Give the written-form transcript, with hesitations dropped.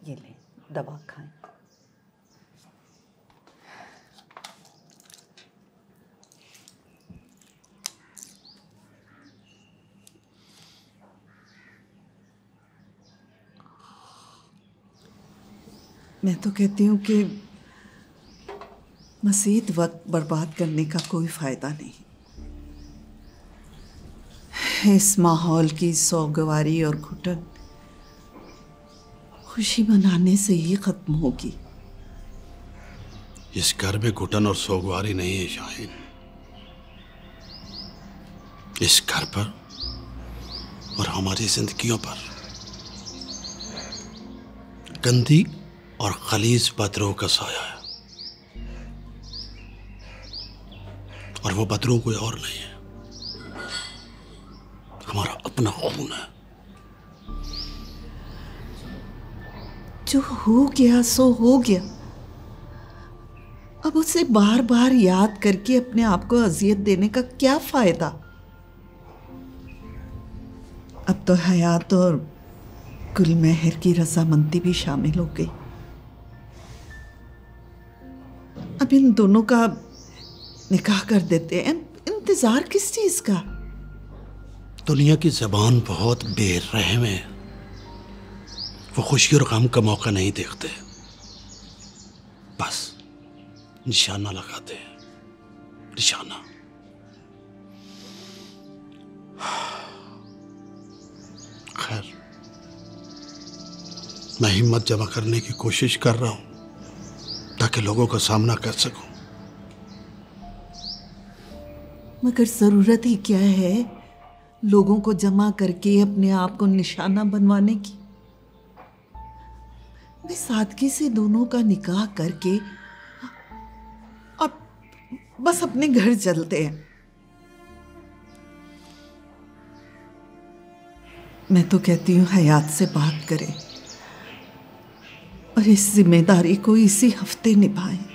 ये लें, दवा खाएं। मैं तो कहती हूँ कि मज़ीद वक्त बर्बाद करने का कोई फ़ायदा नहीं। इस माहौल की सोगवारी और घुटन खुशी मनाने से ही ख़त्म होगी। इस घर में घुटन और सोगवारी नहीं है शाहीन। इस घर पर और हमारी जिंदगियों पर गंदी और खलीज बदरों का साया है, और वो बदरों कोई और नहीं है, हमारा अपना खून है। जो हो गया सो हो गया। अब उसे बार बार याद करके अपने आप को अजियत देने का क्या फायदा। अब तो हयात और गुलमेहर की रजामंदी भी शामिल हो गई। अब इन दोनों का निकाह कर देते हैं। इंतजार किस चीज का? दुनिया की ज़बान बहुत बेरहम है। वो खुशी और गम का मौका नहीं देखते, बस निशाना लगाते हैं, निशाना। खैर, मैं हिम्मत जमा करने की कोशिश कर रहा हूं ताकि लोगों का सामना कर सकूं। मगर जरूरत ही क्या है लोगों को जमा करके अपने आप को निशाना बनवाने की? मैं सादगी से दोनों का निकाह करके अब बस अपने घर चलते हैं। मैं तो कहती हूँ हयात से बात करें और इस जिम्मेदारी को इसी हफ्ते निभाएं।